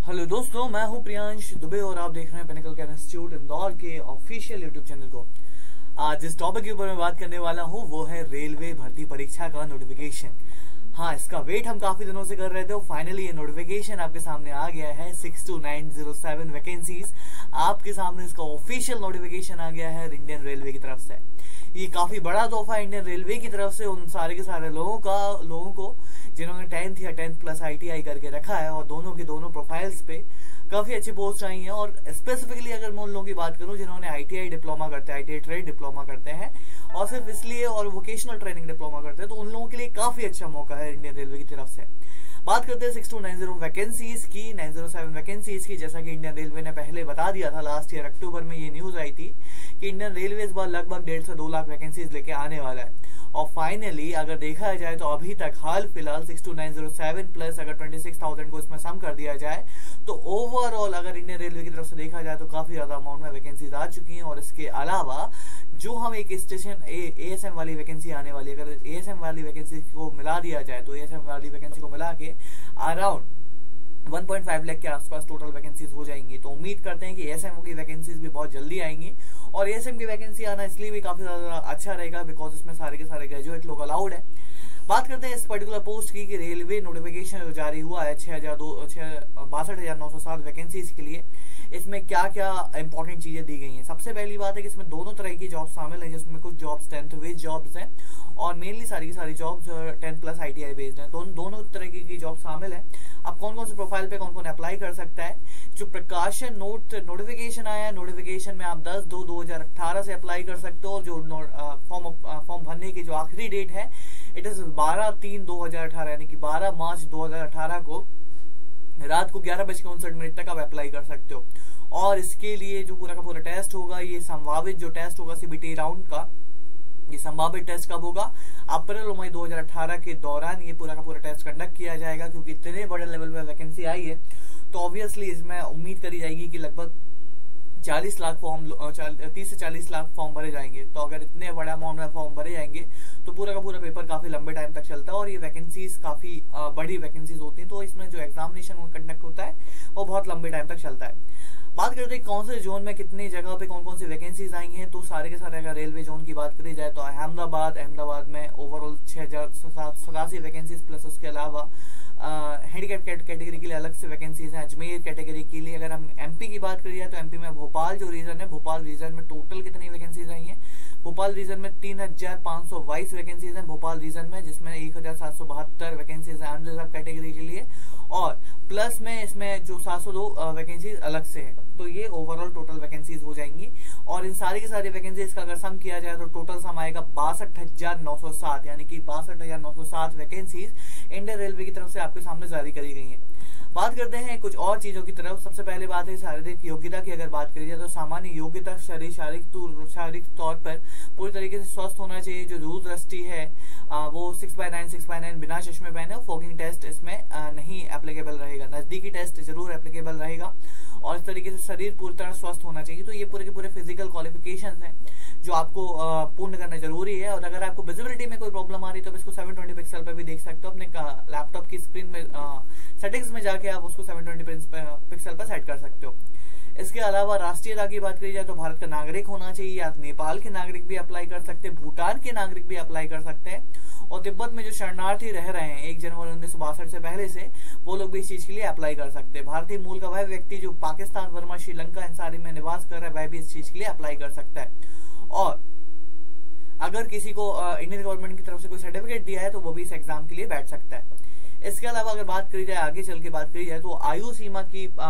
Hello दोस्तों, मैं हूं प्रियांश दुबे और आप देख रहे हैं पिनेकल केयर इंस्टीट्यूट इंदौर के ऑफिशियल यूट्यूब चैनल को। आज जिस टॉपिक के ऊपर मैं बात करने वाला हूं वो है रेलवे भर्ती परीक्षा का नोटिफिकेशन। हाँ, इसका वेट हम काफी दिनों से कर रहे थे और फाइनली ये नोटिफिकेशन आपके सामने आ गया है। 62907 वैकेंसीज आपके सामने इसका ऑफिशियल नोटिफिकेशन आ गया है इंडियन रेलवे की तरफ से। ये काफी बड़ा तोहफा इंडियन रेलवे की तरफ से उन सारे के सारे लोगों को जिन्होंने 10th या 10th प्लस ITI करके रखा है और दोनों की दोनों प्रोफाइल्स पे काफी अच्छी पोस्ट आई हैं। और स्पेसिफिकली अगर मैं उन लोगों की बात करूं जिन्होंने ITI डिप्लोमा करते हैं, ITI ट्रेड डिप्लोमा करते हैं और सिर्फ इसलिए और वोकेशनल ट्रेनिंग डिप्लोमा करते हैं, तो उन लोगों के लिए काफी अच्छा मौका है इंडियन रेलवे की तरफ से। बात करते हैं 6290 वैकेंसीज की, 907 वैकेंसीज की। जैसा कि इंडियन रेलवे ने पहले बता दिया था, लास्ट ईयर अक्टूबर में ये न्यूज आई थी कि इंडियन रेलवे इस बार लगभग 1.5 से 2 लाख वैकेंसीज लेके आने वाला है। और फाइनली अगर देखा जाए तो अभी तक हाल फिलहाल 62907 प्लस अगर 26,000 को इसमें सम कर दिया जाए तो ओवरऑल अगर इंडियन रेलवे की तरफ से देखा जाए तो काफी ज्यादा अमाउंट में वैकेंसीज आ चुकी हैं। और इसके अलावा जो हम एक स्टेशन ASM वाली वैकेंसी आने वाली, अगर ASM वाली वैकेंसी को मिला दिया जाए तो ASM वाली वैकेंसी को मिला के अराउंड 1.5 लाख के आसपास टोटल वैकेंसीज हो जाएंगी। तो उम्मीद करते हैं कि ASM की वैकेंसीज भी बहुत जल्दी आएंगी। और ASM की वैकेंसी आना इसलिए भी काफी ज्यादा अच्छा रहेगा बिकॉज इसमें सारे के सारे ग्रेजुएट लोग अलाउड है। बात करते हैं इस पर्टिकुलर पोस्ट की कि रेलवे नोटिफिकेशन जो जारी हुआ है 62,907 वैकेंसीज के लिए, इसमें क्या क्या इंपॉर्टेंट चीजें दी गई हैं। सबसे पहली बात है कि इसमें दोनों तरह की जॉब शामिल है, जिसमें कुछ जॉब्स 10th बेस्ड जॉब्स हैं और मेनली सारी की सारी जॉब्स 10 प्लस ITI बेस्ड हैं। तो दोनों तरह की जॉब शामिल है। अब कौन कौन से प्रोफाइल पे कौन कौन अप्लाई कर सकता है। जो प्रकाशन नोटिफिकेशन आया है, नोटिफिकेशन में आप 10/2/2018 से अप्लाई कर सकते हो और जो फॉर्म भरने की जो आखिरी डेट है इट इज 12/3/2018 यानी कि 12 मार्च 2018 को रात को 11:59 तक आप अप्लाई कर सकते हो। और इसके लिए जो पूरा का पूरा टेस्ट होगा, ये संभावित जो टेस्ट होगा CBT राउंड का, ये संभावित टेस्ट कब होगा? अप्रैल और मई 2018 के दौरान ये पूरा का पूरा टेस्ट कंडक्ट किया जाएगा। क्योंकि इतने बड़े लेवल पे वैकेंसी आई है तो ऑब्वियसली इसमें उम्मीद करी जाएगी कि लगभग 40 लाख फॉर्म 30 से 40 लाख फॉर्म भरे जाएंगे। तो अगर इतने बड़ा अमाउंट में फॉर्म भरे जाएंगे तो पूरा का पूरा पेपर काफी लंबे टाइम तक चलता है और ये वैकेंसीज काफी बड़ी वैकेंसीज होती हैं। तो इसमें जो एग्जामिनेशन कंडक्ट होता है वो बहुत लंबे टाइम तक चलता है। बात करते हैं कौन से जोन में कितनी जगह पे कौन कौन सी वैकेंसीज आई हैं, तो सारे के सारे अगर रेलवे जोन की बात करी जाए तो अहमदाबाद में ओवरऑल 6,087 वैकेंसीज प्लस उसके अलावा हैंडीकैप कैटेगरी के लिए अलग से वैकेंसीज हैं। अजमेर कैटेगरी के लिए अगर हम MP की बात करी जाए तो MP में भोपाल जो रीजन है, भोपाल रीजन में टोटल कितनी वैकेंसीज आई हैं? भोपाल रीजन में 3,522 वैकेंसीज हैं भोपाल रीजन में, जिसमें 1,772 वैकेंसीज हैं अनरिजर्व कैटेगरी के लिए और प्लस में इसमें जो 702 वैकेंसीज अलग से है। तो ये ओवरऑल टोटल वैकेंसीज हो जाएंगी। और इन सारी की सारी वैकेंसीज का अगर सम किया जाए तो टोटल सम आएगा 62,907 यानी कि 62,907 वैकेंसीज इंडियन रेलवे की तरफ से आपके सामने जारी करी गई हैं। बात करते हैं कुछ और चीजों की तरफ। सबसे पहले बात है शारीरिक योग्यता की अगर बात करी जाए तो सामान्य योग्यता शारीरिक तौर पर पूरी तरीके से स्वस्थ होना चाहिए। जो दूर दृष्टि है वो 6/9 बिना चश्मे पहने। फॉगिंग टेस्ट इसमें नहीं एप्लीकेबल रहेगा, नजदीकी टेस्ट जरूर एप्लीकेबल रहेगा। और इस तरीके से शरीर पूरी तरह स्वस्थ होना चाहिए। तो ये पूरे के पूरे फिजिकल क्वालिफिकेशंस हैं जो आपको पूर्ण करना जरूरी है। और अगर आपको विजिबिलिटी में कोई प्रॉब्लम आ रही है तो इसको 720 पिक्सल पर भी देख सकते हो। अपने लैपटॉप की स्क्रीन में सेटिंग्स में जाके आप उसको 720 पिक्सल पर सेट कर सकते हो। इसके अलावा राष्ट्रीयता की बात करी जाए तो भारत का नागरिक होना चाहिए। आप नेपाल के नागरिक भी अप्लाई कर सकते हैं, भूटान के नागरिक भी अप्लाई कर सकते हैं। और तिब्बत में जो शरणार्थी रह रहे हैं 1 जनवरी 1962 से पहले से, वो लोग भी इस चीज के लिए अप्लाई कर सकते हैं। भारतीय मूल का वह व्यक्ति जो पाकिस्तान, वर्मा, श्रीलंका इन सारे में निवास कर रहा है वह भी इस चीज के लिए अप्लाई कर सकता है। और अगर किसी को इंडियन गवर्नमेंट की तरफ से कोई सर्टिफिकेट दिया है तो वो भी इस एग्जाम के लिए बैठ सकता है। इसके अलावा अगर बात करी जाए आगे चल के बात करी जाए तो आयु सीमा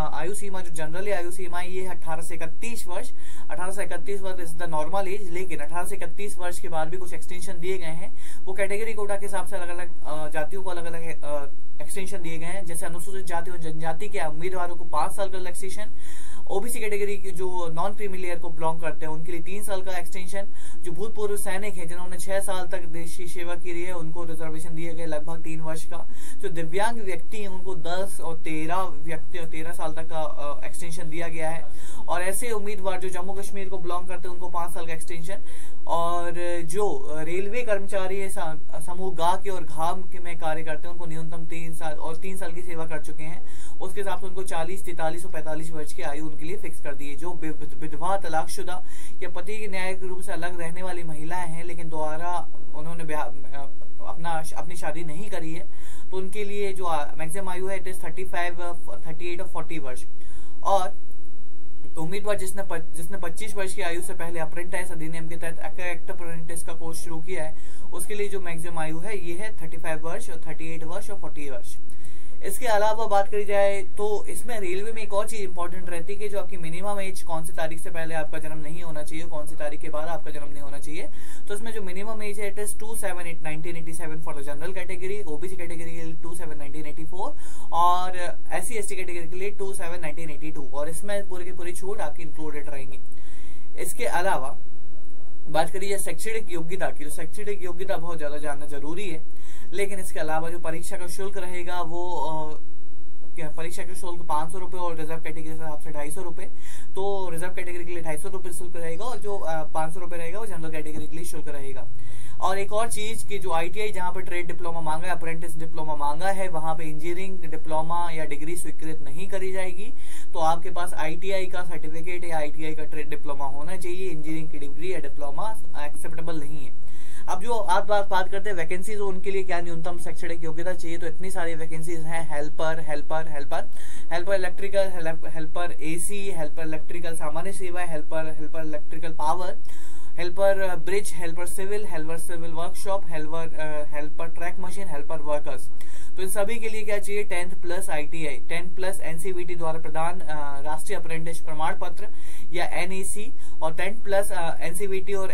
जो जनरली आयु सीमा है ये 18 से 31 वर्ष। 18 से 31 वर्ष इज द नॉर्मल एज, लेकिन 18 से 31 वर्ष के बाद भी कुछ एक्सटेंशन दिए गए हैं। वो कैटेगरी कोटा के हिसाब से अलग अलग जातियों को अलग अलग एक्सटेंशन दिए गए हैं। जैसे अनुसूचित जाति और जनजाति के उम्मीदवारों को 5 साल का रिलैक्सेशन ओबीसी कैटेगरी के जो नॉन क्रीमी लेयर को बिलोंग करते हैं उनके लिए 3 साल का एक्सटेंशन। जो भूतपूर्व सैनिक हैं जिन्होंने 6 साल तक देश की सेवा की है उनको रिजर्वेशन दिए गए लगभग 3 वर्ष का। जो दिव्यांग व्यक्ति हैं उनको 10 और 13 साल तक का एक्सटेंशन दिया गया है। और ऐसे उम्मीदवार जो जम्मू कश्मीर को बिलोंग करते हैं उनको 5 साल का एक्सटेंशन। और जो रेलवे कर्मचारी है समूह गा के और घाम के में कार्य करते हैं उनको न्यूनतम 3 साल और 3 साल की सेवा कर चुके हैं उसके हिसाब से उनको 40, 43 और 45 वर्ष की आयु उनके लिए फिक्स कर दी है। जो विधवा, तलाकशुदा या पति के न्यायिक रूप से अलग रहने वाली महिलाएं हैं लेकिन दोबारा उन्होंने अपनी शादी नहीं करी है तो उनके लिए जो मैक्सिमम आयु है इट इज 35, 38 और 40 वर्ष। और उम्मीदवार जिसने 25 वर्ष की आयु से पहले अप्रेंटिस अधिनियम के तहत एक्ट अप्रेंटिस का कोर्स शुरू किया है उसके लिए जो मैक्सिमम आयु है ये है 35 वर्ष और 38 वर्ष और 40 वर्ष। इसके अलावा बात करी जाए तो इसमें रेलवे में एक और चीज इंपॉर्टेंट रहती है कि जो आपकी मिनिमम एज कौन सी तारीख से पहले आपका जन्म नहीं होना चाहिए, कौन सी तारीख के बाद आपका जन्म नहीं होना चाहिए। तो इसमें जो मिनिमम एज है it is 27/8/1987 for the general category, OBC category के लिए 27/1984 और SC/ST कैटेगरी के लिए 27/1982 और इसमें पूरी की पूरी छूट आपकी इंक्लूडेड रहेंगी। इसके अलावा बात करिए शैक्षणिक योग्यता की, तो शैक्षणिक योग्यता बहुत ज्यादा जानना जरूरी है। लेकिन इसके अलावा जो परीक्षा का शुल्क रहेगा वो परीक्षा का शुल्क 500 रुपए और रिजर्व कैटेगरी के हिसाब से 250 रुपए। तो रिजर्व कैटेगरी के लिए 250 रुपए शुल्क रहेगा और जो 500 रुपए रहेगा वो जनरल कैटेगरी के लिए शुल्क रहेगा। और एक और चीज कि जो ITI जहां पर ट्रेड डिप्लोमा मांगा है, अप्रेंटिस डिप्लोमा मांगा है, वहां पे इंजीनियरिंग डिप्लोमा या डिग्री स्वीकृत नहीं करी जाएगी। तो आपके पास ITI का सर्टिफिकेट या ITI का ट्रेड डिप्लोमा होना चाहिए। इंजीनियरिंग की डिग्री या डिप्लोमा एक्सेप्टेबल नहीं है। अब जो आप बात करते हैं वैकेंसीज, उनके लिए क्या न्यूनतम शैक्षणिक योग्यता चाहिए, तो इतनी सारी वैकेंसीज हैं। Helper electrical, helper AC, helper electrical सामान्य सेवा, helper electrical power, helper bridge, helper civil workshop, helper track machine, helper workers. तो इन सभी के लिए क्या चाहिए, 10th plus ITI, 10th plus NCVT द्वारा प्रदान राष्ट्रीय अप्रेंटिस प्रमाण पत्र या NEC और 10th प्लस NCVT और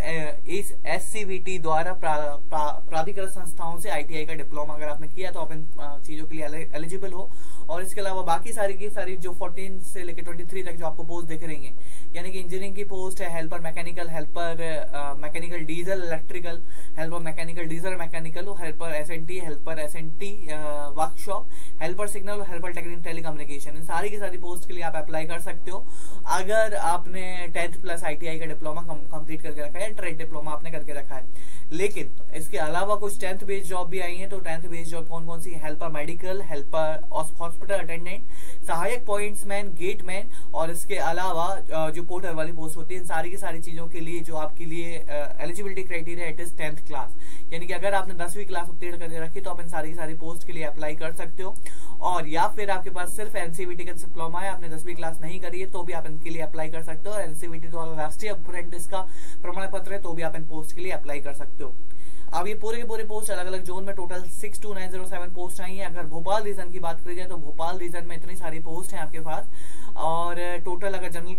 SCVT द्वारा प्राधिकृत संस्थाओं से ITI का डिप्लोमा अगर आपने किया तो आप इन चीजों के लिए एलिजिबल हो। और इसके अलावा बाकी सारी जो 14 से लेकर 23 तक जो आपको पोस्ट दिख रही है, यानी कि इंजीनियरिंग की पोस्ट है helper mechanical, helper mechanical diesel electrical, helper mechanical diesel mechanical, helper SNT, helper SNT workshop, helper signal और हेल्पर टेक्निकल टेलीकम्युनिकेशन। इन सारी की सारी पोस्ट के लिए आप अप्लाई कर सकते हो अगर आपने 10th प्लस ITI का डिप्लोमा कंप्लीट करके रखा है, ट्रेड डिप्लोमा आपने करके रखा है। लेकिन इसके अलावा कुछ 10th बेस्ड जॉब भी आई है। तो 10th बेस्ड जॉब कौन कौन सी, helper medical, helper hospital attendant, सहायक पॉइंट्समैन, गेटमैन और इसके अलावा जो पोर्टर वाली पोस्ट होती है। इन सारी की सारी चीजों के लिए जो आपके लिए eligibility criteria it is 10th class, यानी कि अगर आपने 10वीं क्लास उत्तीर्ण करके रखी तो आप इन सारी की सारी पोस्ट के लिए अप्लाई कर सकते हो। और या फिर आपके पास सिर्फ NCVT का डिप्लोमा है, आपने 10वीं क्लास नहीं करी है तो भी आप इनके लिए अप्लाई कर सकते हो। और NCVT द्वारा राष्ट्रीय अप्रेंटिस का प्रमाण पत्र है तो भी आप इन पोस्ट के लिए अप्लाई कर सकते हो। अब ये पूरे के पूरे पोस्ट अलग अलग जोन में टोटल 62907 पोस्ट आई है। अगर भोपाल रीजन की बात करी जाए तो भोपाल रीजन में इतनी सारी पोस्ट हैं आपके पास। और टोटल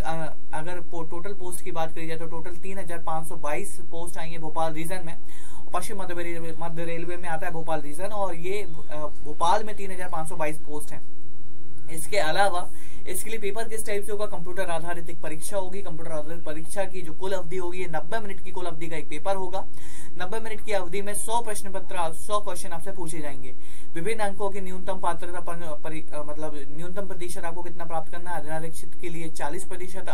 अगर टोटल पोस्ट की बात करी जाए तो टोटल 3522 पोस्ट आई है भोपाल रीजन में। पश्चिम मध्य रेलवे में आता है भोपाल रीजन और ये भोपाल में 3522 पोस्ट हैं। इसके अलावा इसके लिए पेपर किस टाइप से होगा, कंप्यूटर आधारित एक परीक्षा होगी। कंप्यूटर आधारित परीक्षा की जो कुल अवधि होगी ये 90 मिनट की कुल अवधि का एक पेपर होगा। 90 मिनट की अवधि में 100 प्रश्न पत्र, 100 क्वेश्चन आपसे पूछे जाएंगे। विभिन्न अंकों की न्यूनतम पात्रता मतलब न्यूनतम प्रतिशत आपको कितना प्राप्त करना है। अनारक्षित के लिए 40%,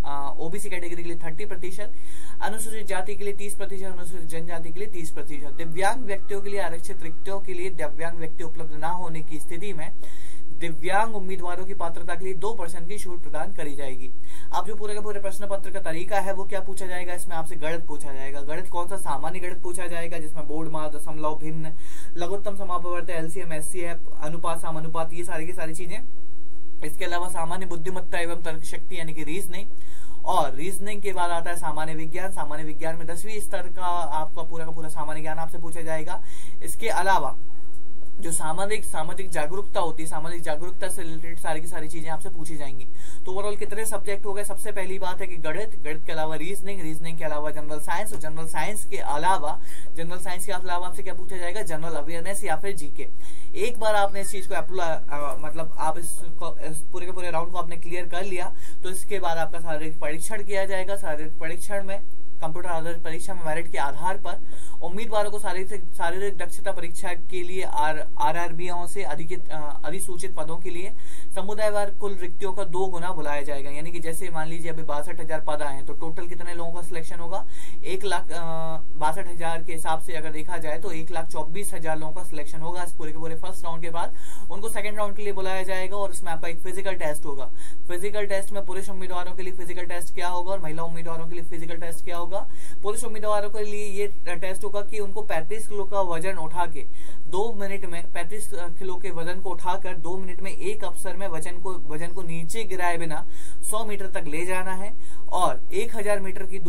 OBC कैटेगरी के लिए 30%, अनुसूचित जाति के लिए 30%, अनुसूचित जनजाति के लिए 30%। दिव्यांग व्यक्तियों के लिए आरक्षित रिक्तियों के लिए दिव्यांग व्यक्ति उपलब्ध न होने की स्थिति में दिव्यांग उम्मीदवारों की पात्रता के लिए 2% की छूट प्रदान करी जाएगी। अब जो पूरे का पूरे प्रश्न पत्र का तरीका है वो क्या पूछा जाएगा, इसमें आपसे गणित पूछा जाएगा। गणित कौन सा, सामान्य गणित पूछा जाएगा जिसमें बोर्ड मार्क, दशमलव, भिन्न, लघुत्तम समापवर्त, LCM, SCF, अनुपात, समानुपात, ये सारी की सारी चीजें। इसके अलावा सामान्य बुद्धिमत्ता एवं तर्क शक्ति यानी कि रीजनिंग। और रीजनिंग के बाद आता है सामान्य विज्ञान। सामान्य विज्ञान में 10वीं स्तर का आपका पूरा का पूरा सामान्य ज्ञान आपसे पूछा जाएगा। इसके अलावा जो सामाजिक जागरूकता होती है, सामाजिक जागरूकता से रिलेटेड सारी की सारी चीजें आपसे पूछी जाएंगी। तो ओवरऑल कितने सब्जेक्ट हो गए? सबसे पहली बात है कि गणित के अलावा रीजनिंग के अलावा जनरल साइंस, और जनरल साइंस के अलावा आपसे क्या पूछा जाएगा? जनरल अवेयरनेस या फिर जीके। एक बार आपने इस चीज को मतलब आप इस पूरे के पूरे राउंड को आपने क्लियर कर लिया, तो इसके बाद आपका शारीरिक परीक्षण किया जाएगा। शारीरिक परीक्षण में, कंप्यूटर आधारित परीक्षा में मेरिट के आधार पर उम्मीदवारों को शारीरिक दक्षता परीक्षा के लिए आरआरबीओ से अधिसूचित पदों के लिए समुदायवार कुल रिक्तियों का 2 गुना बुलाया जाएगा। यानी कि जैसे मान लीजिए अभी 62,000 पद आए हैं, तो टोटल कितने लोगों का सिलेक्शन होगा? 1,62,000 के हिसाब से अगर देखा जाए तो 1,24,000 लोगों का सिलेक्शन होगा। इस पूरे के पूरे फर्स्ट राउंड के बाद उनको सेकंड राउंड के लिए बुलाया जाएगा, और इसमें आपका एक फिजिकल टेस्ट होगा। फिजिकल टेस्ट में पुरुष उम्मीदवारों के लिए फिजिकल टेस्ट क्या होगा और महिला उम्मीदवारों के लिए फिजिकल टेस्ट क्या होगा? पुरुष उम्मीदवारों के लिए ये टेस्ट होगा कि उनको 35 किलो का वजन उठा के 2 मिनट में 35 किलो के वजन को उठाकर 2 मिनट में एक अवसर में वजन को नीचे गिराए बिना 100 मीटर तक ले जाना है, और 1000 मीटर की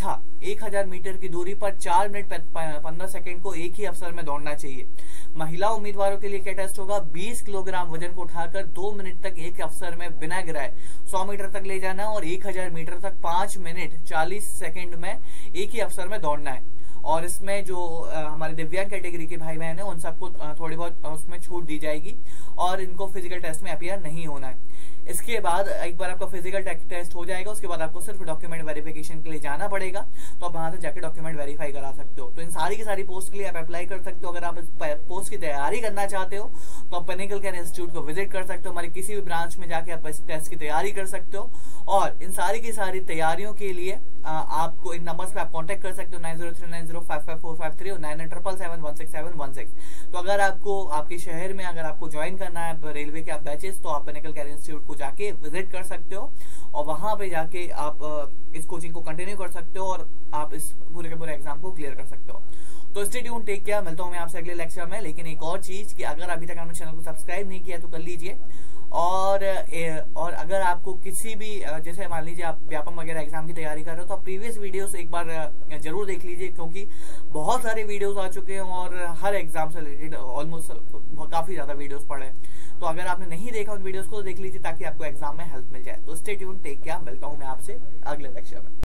दूरी पर 4 मिनट 15 सेकंड को एक ही अवसर में दौड़ना चाहिए। महिला उम्मीदवारों के लिए क्या टेस्ट होगा? 20 किलोग्राम वजन को उठाकर 2 मिनट तक एक अवसर में बिना गिराए 100 मीटर तक ले जाना है, और 1000 मीटर तक 5 मिनट 40 सेकंड में एक ही अवसर में दौड़ना है। और इसमें जो हमारे दिव्यांग कैटेगरी के भाई बहन है, उन सबको थोड़ी बहुत उसमें छूट दी जाएगी, और इनको फिजिकल टेस्ट में अपीयर नहीं होना है। इसके बाद एक बार आपका फिजिकल टेस्ट हो जाएगा, उसके बाद आपको सिर्फ डॉक्यूमेंट वेरिफिकेशन के लिए जाना पड़ेगा, तो आप वहां से जाके डॉक्यूमेंट वेरीफाई करा सकते हो। तो इन सारी की सारी पोस्ट के लिए आप अप्लाई कर सकते हो। अगर आप पोस्ट की तैयारी करना चाहते हो तो आप पिनेकल केयर इंस्टीट्यूट को विजिट कर सकते हो, हमारे किसी भी ब्रांच में जाके आप इस टेस्ट की तैयारी कर सकते हो। और इन सारी की सारी तैयारियों के लिए आपको इन नंबर्स पे आप कांटेक्ट कर सकते हो, 9039055453 और 9977716716। तो अगर आपको आपके शहर में अगर आपको ज्वाइन करना है रेलवे के आप बैचेस, तो आप पिनेकल केयर इंस्टीट्यूट को जाके विजिट कर सकते हो, और वहां पे जाके आप इस कोचिंग को कंटिन्यू कर सकते हो, और आप इस पूरे के पूरे एग्जाम को क्लियर कर सकते हो। तो स्टे ट्यून, टेक केयर, मिलता हूं मैं आपसे अगले लेक्चर में। लेकिन एक और चीज कि अगर अभी तक आपने चैनल को सब्सक्राइब नहीं किया तो कर लीजिए, और अगर आपको किसी भी जैसे मान लीजिए आप व्यापम वगैरह एग्जाम की तैयारी कर रहे हो, तो आप प्रीवियस वीडियोस एक बार जरूर देख लीजिए, क्योंकि बहुत सारे वीडियोस आ चुके हैं और हर एग्जाम से रिलेटेड ऑलमोस्ट काफी ज्यादा वीडियोस पड़े हैं। तो अगर आपने नहीं देखा उन वीडियोस को तो देख लीजिए, ताकि आपको एग्जाम में हेल्प मिल जाए। तो स्टे ट्यून, टेक केयर, मिलता हूं मैं आपसे अगले लेक्चर में।